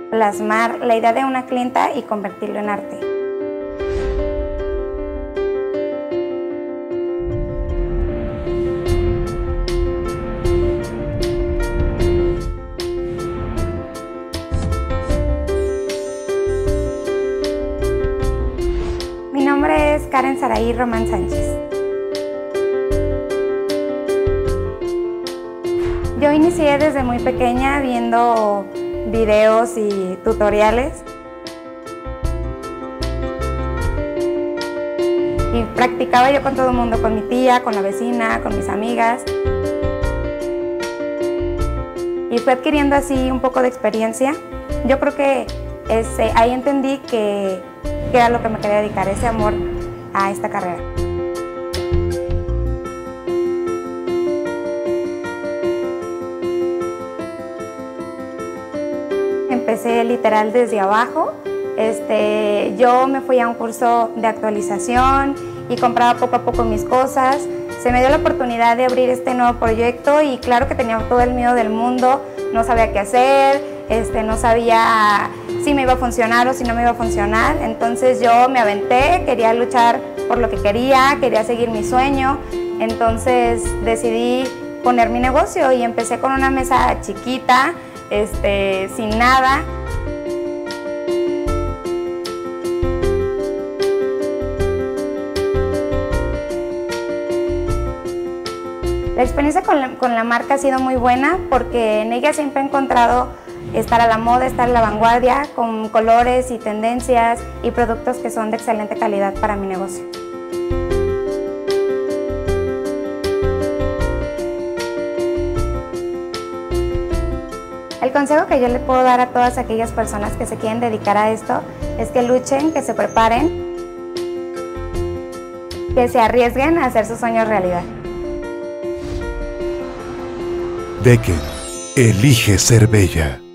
plasmar la idea de una clienta y convertirlo en arte. Mi nombre es Karen Saraí Román Sánchez. Yo inicié desde muy pequeña viendo videos y tutoriales. Y practicaba yo con todo el mundo, con mi tía, con la vecina, con mis amigas. Y fui adquiriendo así un poco de experiencia. Yo creo que ahí entendí que era lo que me quería dedicar, ese amor a esta carrera. Empecé literal desde abajo. Yo me fui a un curso de actualización y compraba poco a poco mis cosas. Se me dio la oportunidad de abrir este nuevo proyecto y claro que tenía todo el miedo del mundo, no sabía qué hacer, no sabía si me iba a funcionar o si no me iba a funcionar. Entonces yo me aventé, quería luchar por lo que quería seguir mi sueño. Entonces decidí poner mi negocio y empecé con una mesa chiquita, sin nada. La experiencia con la marca ha sido muy buena porque en ella siempre he encontrado estar a la moda, estar a la vanguardia, con colores y tendencias y productos que son de excelente calidad para mi negocio. El consejo que yo le puedo dar a todas aquellas personas que se quieren dedicar a esto es que luchen, que se preparen, que se arriesguen a hacer sus sueños realidad. Decken, elige ser bella.